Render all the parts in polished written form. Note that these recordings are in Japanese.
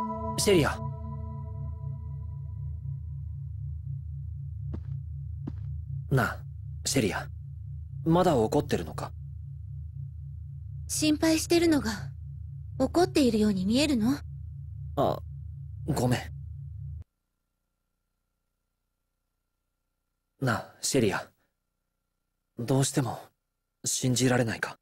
シェリア。なあ、シェリア。まだ怒ってるのか？ 心配してるのが怒っているように見えるの？ あ、ごめん。なあ、シェリア。どうしても信じられないか？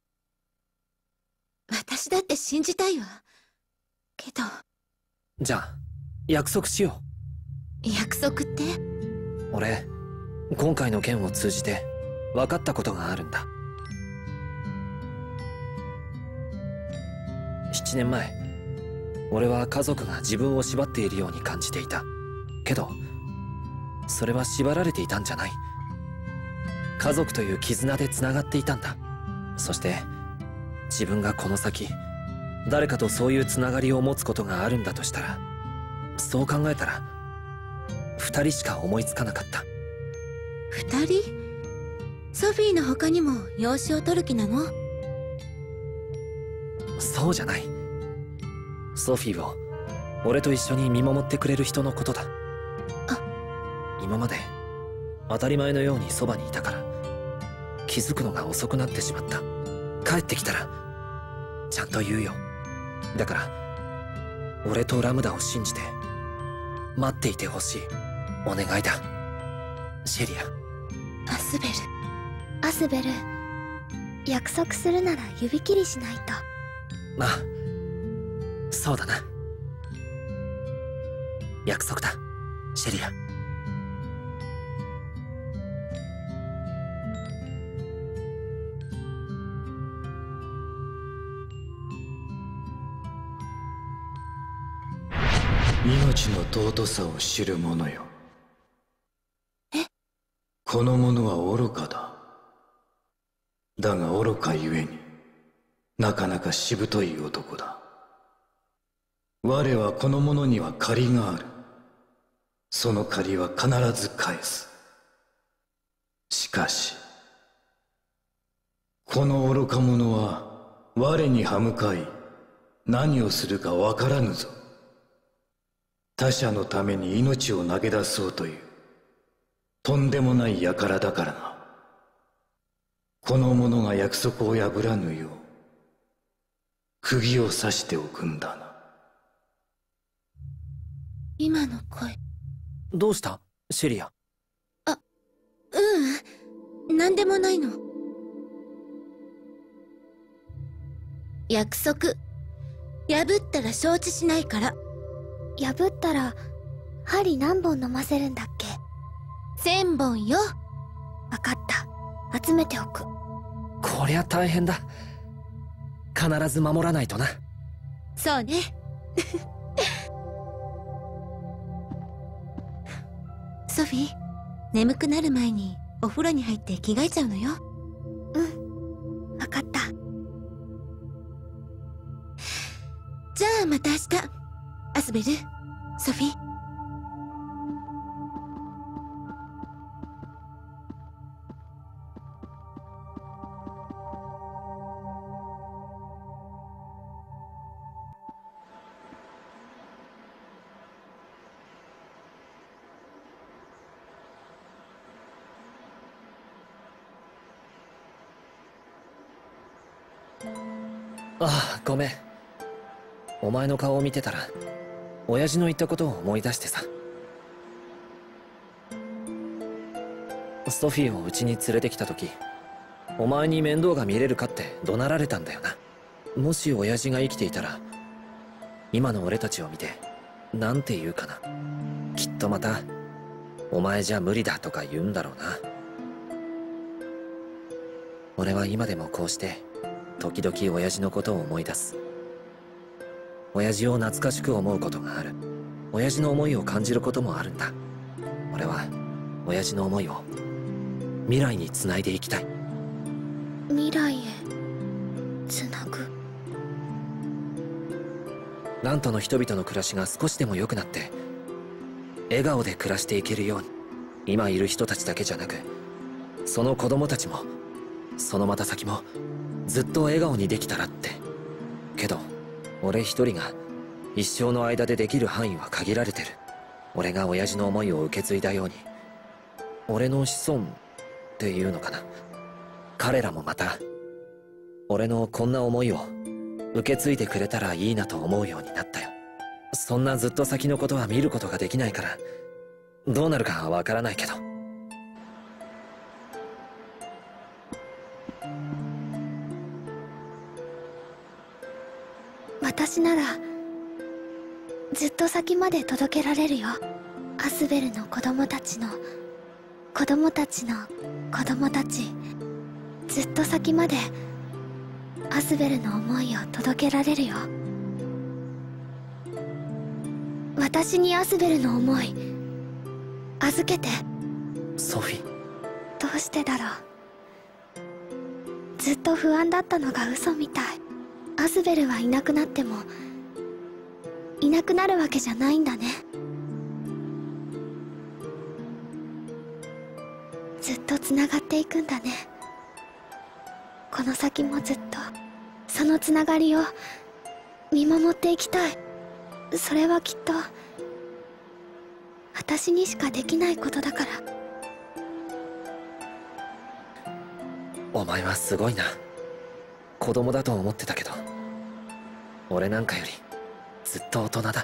私だって信じたいわ。けど。 じゃあ、約束しよう。約束って？ 俺、今回の件を通じて分かったことがあるんだ。7年前、俺は家族が自分を縛っているように感じていた。けど、それは縛られていたんじゃない。家族という絆でつながっていたんだ。そして自分がこの先誰かとそういうつながりを持つことがあるんだとしたら、そう考えたら2人しか思いつかなかった。 2人？ソフィーの他にも養子を取る気なの？ そうじゃない。ソフィーを俺と一緒に見守ってくれる人のことだ。今まで当たり前のようにそばにいたから気づくのが遅くなってしまった。帰ってきたらちゃんと言うよ。だから俺とラムダを信じて待っていてほしい。お願いだ、シェリア。 アスベル。 アスベル、約束するなら指切りしないと。 まあ、そうだな。約束だ、シェリア。 命の尊さを知る者よ。 え？ この者は愚かだ。だが愚かゆえになかなかしぶとい男だ。我はこの者には借りがある。その借りは必ず返す。しかしこの愚か者は我に歯向かい何をするかわからぬぞ。他者のために命を投げ出そうというとんでもない輩だからな。この者が約束を破らぬよう釘を刺しておくんだな。 今の声。 どうしたシェリア？ なんでもないの。約束破ったら承知しないから。 破ったら針何本飲ませるんだっけ ？1000本よ。 分かった、集めておく。 こりゃ大変だ。必ず守らないとな。 そうね。ソフィー、眠くなる前にお風呂に入って着替えちゃうのよ。 うん、分かった。 じゃあまた明日。アスベル、ソフィー。 ああ、ごめん。お前の顔を見てたら親父の言ったことを思い出してさ。ソフィーをうちに連れてきた時、お前に面倒が見れるかって怒鳴られたんだよな。もし親父が生きていたら今の俺たちを見てなんて言うかな。きっとまたお前じゃ無理だとか言うんだろうな。俺は今でもこうして時々親父のことを思い出す。親父を懐かしく思うことがある。親父の思いを感じることもあるんだ。俺は親父の思いを未来につないでいきたい。 未来へつなぐ。 ラントの人々の暮らしが少しでも良くなって笑顔で暮らしていけるように、今いる人たちだけじゃなくその子供たちもそのまた先もずっと笑顔にできたらって。けど俺一人が一生の間でできる範囲は限られてる。俺が親父の思いを受け継いだように、俺の子孫っていうのかな、彼らもまた俺のこんな思いを受け継いでくれたらいいなと思うようになったよ。そんなずっと先のことは見ることができないから、どうなるかわからないけど。 私ならずっと先まで届けられるよ。アスベルの子供たちの子供たちの子供たち、ずっと先までアスベルの思いを届けられるよ。私にアスベルの思い預けて。 ソフィ。 どうしてだろう。ずっと不安だったのが嘘みたい。アスベルはいなくなってもいなくなるわけじゃないんだね。ずっとつながっていくんだね。この先もずっとそのつながりを見守っていきたい。それはきっと私にしかできないことだから。 お前はすごいな。子供だと思ってたけど、俺なんかよりずっと大人だ。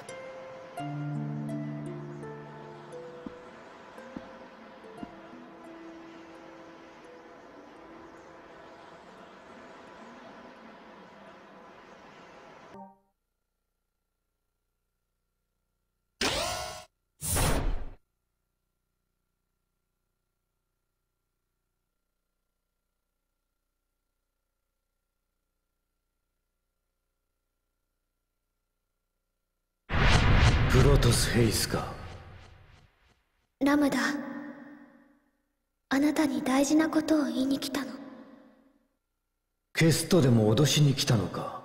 プロトス・ヘイスか。 ラムダ、あなたに大事なことを言いに来たの。 ケストでも脅しに来たのか。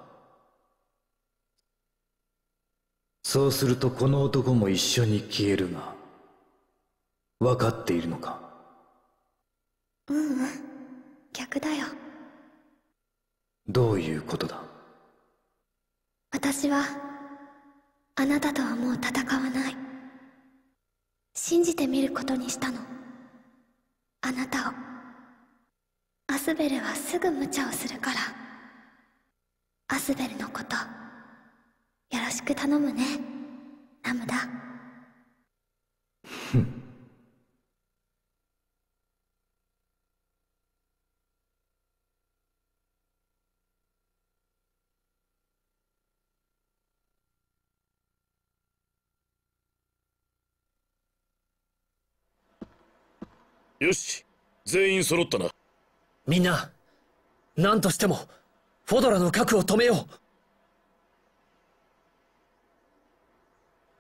そうするとこの男も一緒に消えるが、分かっているのか。 ううん、逆だよ。 どういうことだ。 私はあなたとはもう戦わない。信じてみることにしたの、あなたを。アスベルはすぐ無茶をするから。アスベルのことよろしく頼むね、ラムダ。 ふん。 よし、全員揃ったな。 みんな、何としてもフォドラの核を止めよう。